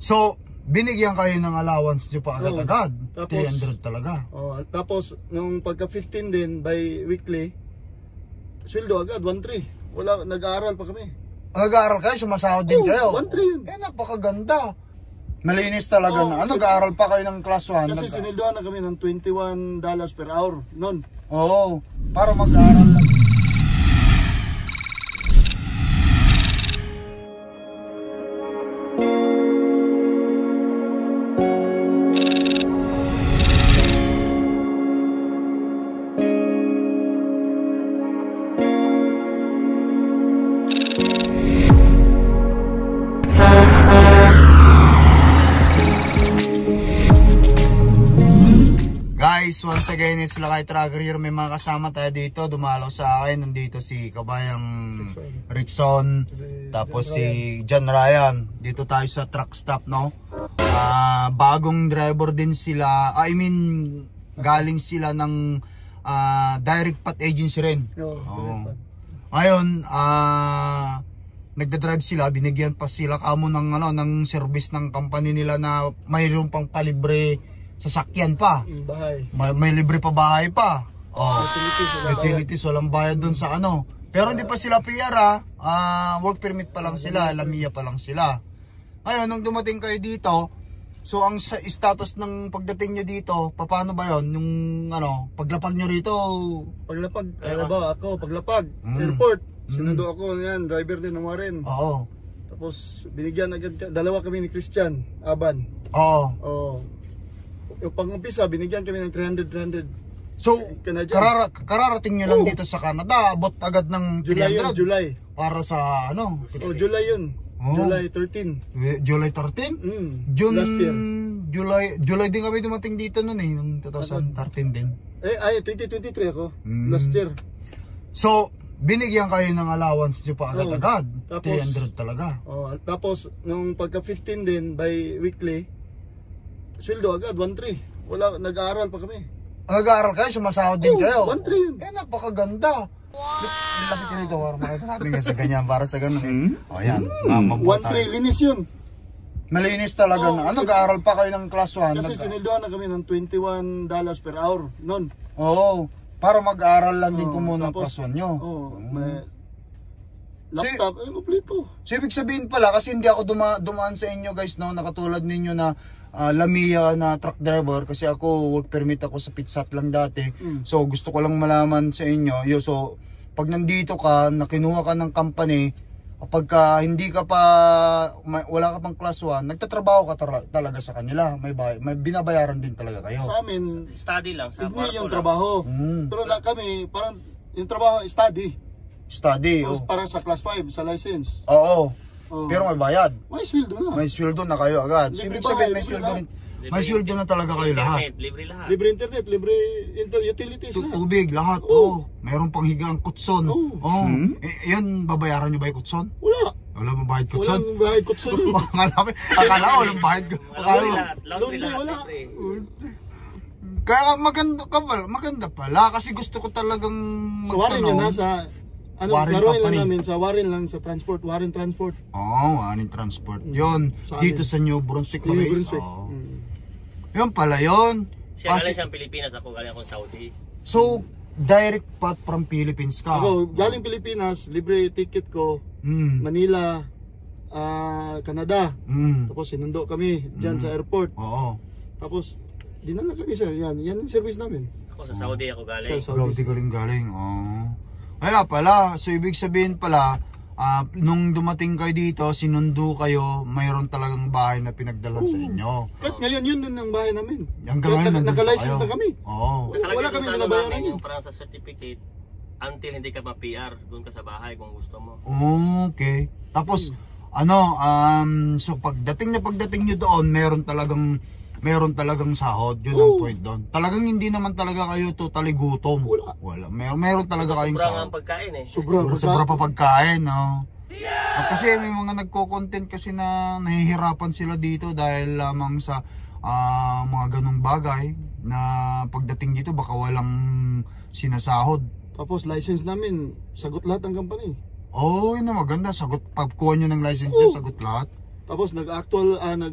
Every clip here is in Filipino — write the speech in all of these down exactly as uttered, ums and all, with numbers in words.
So, binigyan kayo ng allowance nyo pa agad-agad. Oh, three hundred talaga. Oh, tapos, nung pagka fifteen din, by weekly, sweldo agad, one three. Wala, nag-aaral pa kami. Nag-aaral kayo, sumasahod din oh, kayo. one three yun. Eh, napakaganda. Malinis talaga oh, na. Ano, nag-aaral pa kayo ng class one? Kasi sinildoan na kami ng twenty-one dollars per hour noon. Oo, para mag-aaral lang. Guys, once again, it's Lakay Tracker here. May mga kasama tayo dito. Dumalaw sa akin. Nandito si kabayang Rickson. Tapos si John Ryan. Dito tayo sa truck stop, no? Uh, bagong driver din sila. I mean, galing sila ng uh, direct path agency rin. Oh. Ngayon, uh, nagdadrive sila. Binigyan pa sila kamo ng, ano, ng service ng company nila na mayroon pang palibre sasakyan pa. Bahay. May, may libre pa bahay pa. Oh. Utilities, walang Utilities, walang bayad dun sa ano. Pero hindi pa sila P R ha. Uh, work permit pa lang sila, Lamia pa lang sila. Ngayon, nung dumating kayo dito, so ang sa status ng pagdating nyo dito, paano ba yon? Nung ano, paglapag nyo rito? Paglapag, ano ba ako, paglapag, mm. airport. Sinundo mm. ako yan, driver din ng Warren. Oo. Tapos binigyan agad, dalawa kami ni Christian, Aban. Oo. Oo. Yung pang-umpisa, binigyan kami ng three hundred, three hundred. So, karara, kararating nyo lang oh. dito sa Canada, abot agad ng July yun, July. Para sa ano? Oh, July yun. Oh. July thirteen. July thirteen? Mm. June, last year. July, July din kami dumating dito noon eh, noong twenty thirteen din. Eh, ay, twenty twenty-three ako. Mm. Last year. So, binigyan kayo ng allowance nyo pa agad-agad. Oh. three hundred talaga. Oh, tapos, nung pagka fifteen din, by weekly, sweldo agad, one three. Wala, nag-aaral pa kami. Nag-aaral kayo, sumasahod din oh, kayo? one three yun. Eh, napakaganda. Wow! Lapit ka nito, makikita natin nga sa ganyan, para sa ganun eh. Mm. O yan, mm. one three, linis yun. Malinis talaga oh, na. Ano, nag-aaral pa kayo ng class one? Kasi sinildoan na kami ng twenty-one dollars per hour noon. Oo, para mag-aaral lang din oh, kung muna ng class one nyo. Oo, oh, may laptop, so, ay, kompleto. So, ibig sabihin pala, kasi hindi ako duma dumaan sa inyo guys, no, nakatulad ninyo na Uh, Lamia na truck driver, kasi ako work permit ako sa Pitsat lang dati. Mm. So gusto ko lang malaman sa inyo, yo, so pag nandito ka, nakinuha ka ng company, kapag ka, hindi ka pa may, wala ka pang class one, nagtatrabaho ka talaga sa kanila, may, bay, may binabayaran din talaga kayo. Sa amin, study lang sa hindi yung trabaho. Mm. Pero na kami, parang yung trabaho, study. Study, oh. Para sa class five, sa license. Oo. Oh. Pero may bayad. May sweldo na. May sweldo na kayo agad. So, ibig sabihin may sweldo na. May sweldo na talaga kayo lahat. Libre lahat. Libre internet, libre inter utilities lahat. Tubig, lahat. Oo. Oh. Mayroon pang higang kutson. Oo. Oh. Oh. Hmm? Eh, yan, babayaran nyo ba yung kutson? Wala. Wala bang bayad kutson? Walang bayad kutson. Akala ko, akala ko walang bayad. Laundry lahat. Laundry lahat. Wala. Kaya maganda ka pala, maganda pala. Kasi gusto ko talagang magtanong. So, warin yun nasa... Ano, laruin lang namin sa Warren lang, sa transport, Warren Transport. Oo, oh, Warren Transport. Yun, sa dito sa New Brunswick na base. Oh. Mm. Yun pala yun. Siya galing siyang Pilipinas, ako galing akong Saudi. So, direct path from Philippines ka? Ako, galing Pilipinas, libre ticket ko, mm. Manila, uh, Canada. Mm. Tapos sinundo kami dyan mm. sa airport. Oo. Tapos, dinala kami siya, yan, yan yung service namin. Ako sa Saudi ako galing. Sa Saudi ka rin galing, oo. Oh. Kaya pala, so ibig sabihin pala, uh, nung dumating kayo dito, sinundo kayo, mayroon talagang bahay na pinagdalan sa inyo. Kahit ngayon, yun din ang bahay namin. Hanggang ngayon, naka-license na kami. Oo. Wala kami binabayaran yun. Parang sa certificate, until hindi ka ma-P R, doon ka sa bahay kung gusto mo. Okay. Tapos, hmm. ano, um, so pagdating na pagdating nyo doon, meron talagang meron talagang sahod, yun ang point doon. Talagang hindi naman talaga kayo totally gutom. Wala. Wala. Mer meron talaga kayong sahod. sahod. Sobrang pagkain eh. Sobrang sobra pa pagkain, no. Yeah! Kasi may mga nagko-content kasi na nahihirapan sila dito dahil lamang sa uh, mga ganong bagay na pagdating dito baka walang sinasahod. Tapos license namin, sagot lahat ng company. Oo, oh, yun na maganda. Sagot, pagkuha nyo ng license dyan, sagot lahat. Tapos nag-actual, uh, nag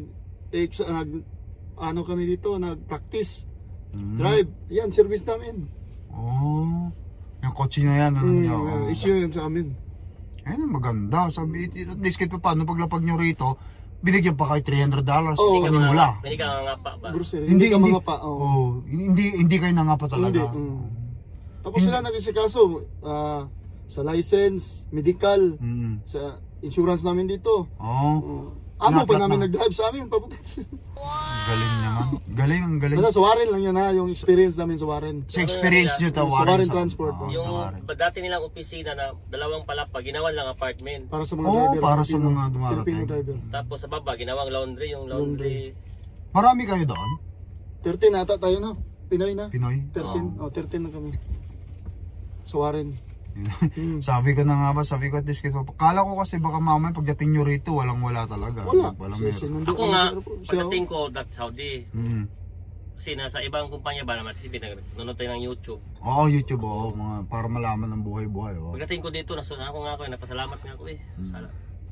ex, nag, ano kami dito, nag-practice. Mm. Drive. Yan, service namin. Oh. Yung kotse na yan, ano Mm, niya? uh, Oh. issue yan sa amin. Ayun, maganda. Sabi, at least kahit pa paano paglapag nyo rito, binigyan pa kayo three hundred dollars. Oo. Hindi ka wala. Hindi ka nga pa ba? Grocery. Hindi, Hindi, ka hindi. mga pa. Oh. Oh, hindi, hindi kayo nangapa talaga. Hindi. Mm. Tapos sila nag-isikaso ah, sa license, medical, Mm. sa insurance namin dito. Oh. Uh, amo pa Lahat namin na. nag-drive sa amin. Papunta. Galing naman. Galing, ang galing. Basta sa Warren lang yun ha, yung experience namin sa Warren. Sa experience nyo, Sa tawarin Warren Transport, Oh, Yung tawarin. ba- dati nilang opisina na dalawang palapa, ginawan lang apartment. Para sa mga Oo, driver. para sa Filipino- mga dumarating. Filipino driver. Tapos sa baba, ginawang laundry, yung laundry. Marami kayo doon? thirteen ata tayo no? Pinoy na? Pinoy? thirteen. Oh, thirteen na kami. Sa Warren. Hmm. Sabi ko na nga ba, sabi ko at least kasi, kala ko kasi baka mamaya pagdating nyo rito, walang wala talaga. Wala. Walang Si- meron. sinundo Ako kami nga, sa airport. Siya, pagdating ko, that Saudi. Mm. Kasi nasa ibang kumpanya ba naman, kasi nanonood tayo ng YouTube. Oo, YouTube, oo, mga, para malaman ng buhay-buhay. Oo. Pagdating ko dito, nasunod ako nga ako, eh, napasalamat nga ako eh. Sala,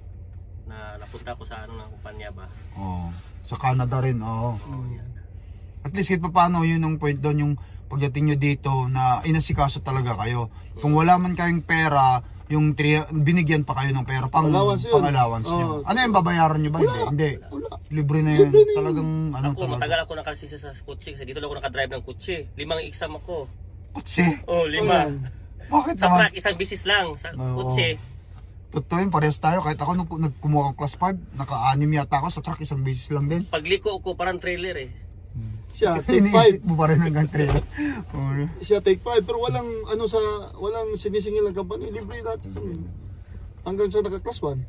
na napunta ko sa ano ng kumpanya ba. Oo. Sa Canada rin, oo. Oh, yan. At least kahit pa paano, yun yung point doon, yung pagdating nyo dito na inasikaso talaga kayo. Kung wala man kayong pera, yung tri- binigyan pa kayo ng pera pang Allowance yun. pang allowance nyo. Oo. Ano yung babayaran nyo ba? Hindi. Hindi. Wala. Libre na yun. Libre na yun. Talagang ano Ako, talaga. matagal ako nakalisisa sa kutsi kasi dito lang ako nakadrive ng kutsi. Limang exam ako. Kutsi. Oh, lima. Bakit Sa naman? truck, isang bisis lang. Sa Oo. kutsi. Totoo yun, parehas tayo. Kahit ako nung nagkumuha ng class five, naka-anim yata ako sa truck, isang beses lang din. Pagliko ko, parang trailer eh. siya take five. Iniisip mo pa rin hanggang trailer. Oo. Siya take five. Pero walang ano sa, walang sinisingil ng company. Libre natin. Hanggang sa naka-class one.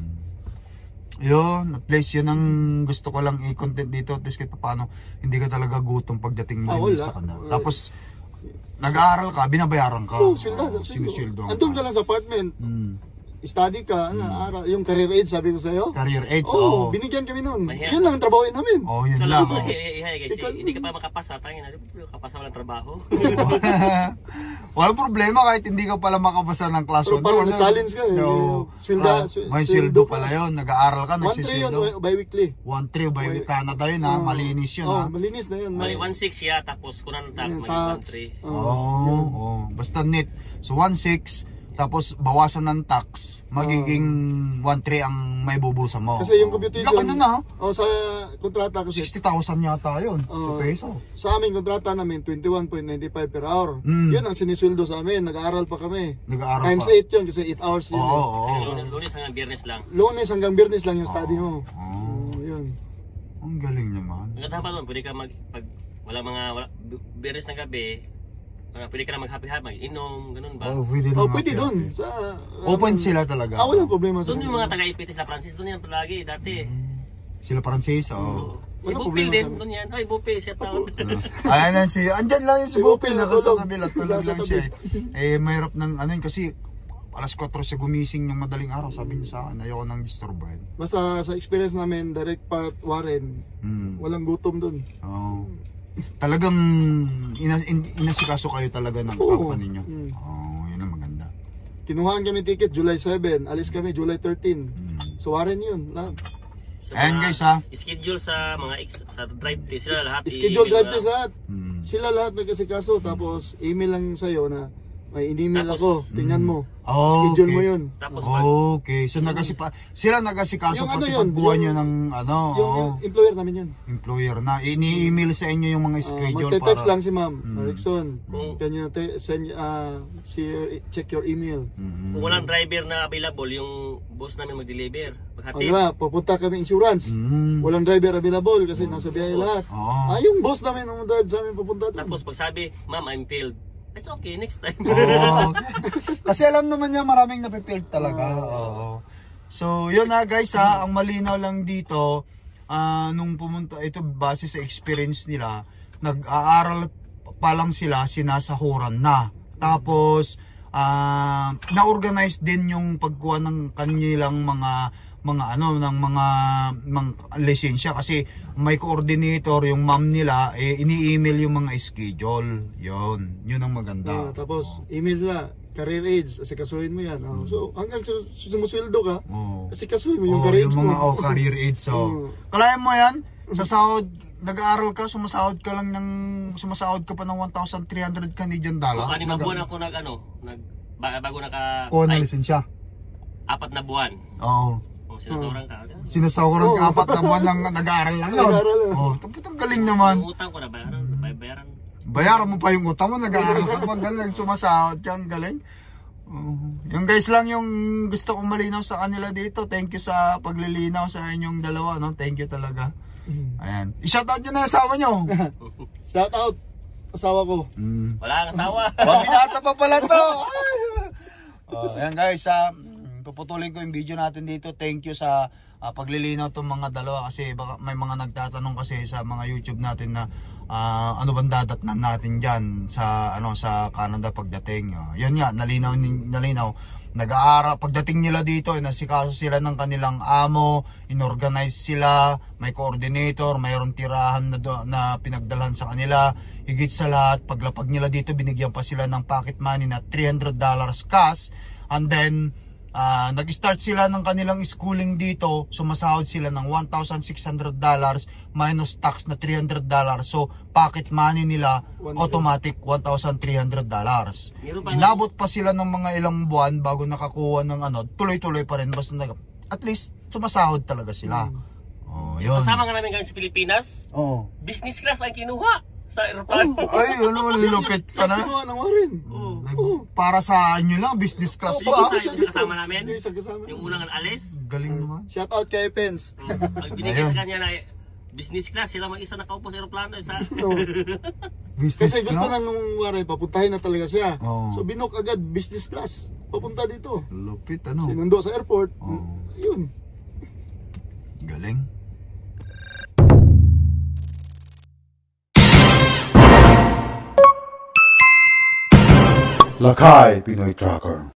Yun, at least yun ang gusto ko lang i-content dito. At least kahit paano, hindi ka talaga gutom pagdating mo Ah, rin wala. sa kanal. Uh, Tapos, nag-aaral ka, binabayaran ka. Oo, silda. Oo, sinisweldo. Andun ka lang sa apartment. Hmm. Study ka, ano, aral. Yung career aid, sabi ko sa'yo. Career aids, Oo, oo. binigyan kami nun. Mahirap. Yun lang ang trabahoin namin. Oo, yun Kala lang. mo, oo. hihay kasi Ikaw- hindi ka pa makapasa. Tangin na, kapasa walang trabaho. Walang problema kahit hindi ka pala makabasa ng class Pero one. parang Wala- na-challenge ka eh. No. Swelda- Ah, swe- may sweldo sweldo ka. pala yun. Nag-aaral ka, one three yun, nagsisweldo. bi-weekly. one three by Canada yun ha. Malinis yun Oh, ha. malinis na yun. Mali May, one six siya, tapos kunan ng tax, yung maging one tax. three. Oh, Oo, oh, basta net. So one six, tapos bawasan ng tax, magiging one three ang may bubusa mo. Kasi yung computation, Laki na na. oh, sa kontrata kasi, sixty thousand yata yun. Oo. sa peso. sa aming kontrata namin, twenty-one point nine five per hour. Mm. Yun ang sinisweldo sa amin. Nag-aaral pa kami. Nag-aaral Times pa. eight yun kasi eight hours yun. Oo, eh. oo. Ayun, lunes- lunes hanggang biyernes lang. Lunes hanggang biyernes lang yung study mo. Oo. Oh, yun. Ang galing naman. Hanggang dapat doon, pwede ka mag, pag wala mga, wala, biyernes ng gabi, uh, pwede ka na mag-happy-happy, mag-inom, ganun ba? Oh, pwede Oh, naman pwede yan. doon. Sa, Open ano, sila talaga. Ah, walang problema sa Doon yung mga taga-Ipitis na Francis, doon yan palagi, dati. Sila Francis, oo. Oo. Si Walang Bupil problema din, sa- doon yan. Ay, Bupil, siya tawag. Ayan lang si, andyan lang yung si Si Bupil, Bupil, naka sa natulog. kabila, tulog Nasa lang siya. Eh, eh mahirap ng ano yun, kasi alas kwatro siya gumising ng madaling araw, sabi niya sa akin, ayoko nang disturbahin. Basta sa experience namin, direct path Warren, Hmm. walang gutom doon. Oo. Talagang inas in, inasikaso kayo talaga ng Oo. company niyo. Mm. Oo, yun ang maganda. Kinuhaan kami ticket July seven, alis kami July thirteen. Hmm. So Warren yun, lahat. Sa Ayan, mga guys, ha? Schedule sa mga ex, sa drive test, sila lahat. Schedule i-email drive mo test lang. lahat. Hmm. Sila lahat nagkasikaso, tapos email lang sa'yo na may in-email Tapos, ako, tingnan mo. Oh, Schedule okay. mo yun. Tapos, pag, Okay, so nagasipa sila nagasikaso Yung ano pati yun, pagbuha yung- niyo ng ano, Yung oo, employer namin yun. employer na ini-email sa inyo yung mga Uh, schedule magte-text para lang si ma'am, Mm. Erickson, Kung- can you te- send, uh, see your, check your email. Mhm. kung walang driver na available, yung boss namin mag-deliver. O Maghatid. diba, pupunta kami insurance. Mm. Walang driver available kasi nasa biyahe lahat. Oo. Ah, yung boss namin ang drive sa amin pupunta doon. Tapos pag sabi, ma'am, I'm failed. It's okay, next time. Oo. Kasi alam naman niya maraming napipild talaga. Oo. So, yun na guys ha, ang malinaw lang dito, ah, nung pumunta, ito base sa experience nila, nag-aaral pa lang sila, sinasahuran na. Tapos, ah, na-organize din yung pagkuha ng kanilang mga mga ano ng mga mga lisensya kasi may coordinator yung ma'am nila eh ini-email yung mga schedule. Yun, yun ang maganda. Ah, tapos email na, career aids, kasi kasuhin mo yan. Oh. So hanggang su- sumusweldo ka, Oo. kasi kasuhin mo yung Oh, career yung aids mga mo. oh, career aids. So, Oo. kalayan mo yan, Sa sahod, nag-aaral ka, sumasahod ka lang ng, sumasahod ka pa ng one thousand three hundred Canadian dollar. Kung anim buwan ako nag ano, nag, bago naka, Kuha na ay, lisensya. apat na buwan. Oo. Oh, sinasawaran ka. Sinasawaran ka apat na buwan lang nag-aaral lang yun. Nag-aaral lang. Oo, tapos ang galing naman. Yung utang ko na bayaran, bayaran. Bayaran mo pa yung utang mo, nag-aaral ka pa, galing, sumasahod ka, ang galing. Uh, yung guys lang yung gusto kong malinaw sa kanila dito. Thank you sa paglilinaw sa inyong dalawa, no? Thank you talaga. Ayan. I-shoutout nyo na yung asawa nyo. Shout out asawa ko. Mm. Wala kang asawa. Pabinata pa pala to. Oh, ayan guys, uh, puputulin ko yung video natin dito. Thank you sa uh, paglilinaw tong mga dalawa kasi baka may mga nagtatanong kasi sa mga YouTube natin na uh, ano bang dadatnan natin diyan sa ano sa Canada pagdating. Uh, yun nga, nalinaw nalinaw. Nag-aaral pagdating nila dito, inasikaso sila ng kanilang amo, inorganize sila, may coordinator, mayroong tirahan na, do, na pinagdalhan sa kanila. Higit sa lahat, paglapag nila dito, binigyan pa sila ng pocket money na three hundred dollars cash. And then, uh, nag-start sila ng kanilang schooling dito, sumasahod sila ng one thousand six hundred dollars minus tax na three hundred dollars. So, pocket money nila, automatic one thousand three hundred dollars. Inabot pa sila ng mga ilang buwan bago nakakuha ng ano, tuloy-tuloy pa rin. Basta at least, sumasahod talaga sila. Oh, yun. Kasama nga namin galing sa Pilipinas, Oh. business class ang kinuha sa aeroplano. Ay, ano, lilupit ka na. Kinuha ng warin. Oo. Para sa inyo lang, business class Yung pa. isa, yung kasama namin, Yung isa kasama. yung unang alis, Galing naman. Shout out kay Pens. ang binigay sa kanya na business class, sila mag-isa nakaupo sa aeroplano. Isa. Business Kasi gusto class? na nung warin, papuntahin na talaga siya. Oo. So binok agad business class. Papunta dito. Lupit, ano? Sinundo sa airport. Oo. Yun. Galing. Lakay Pinoy Tracker.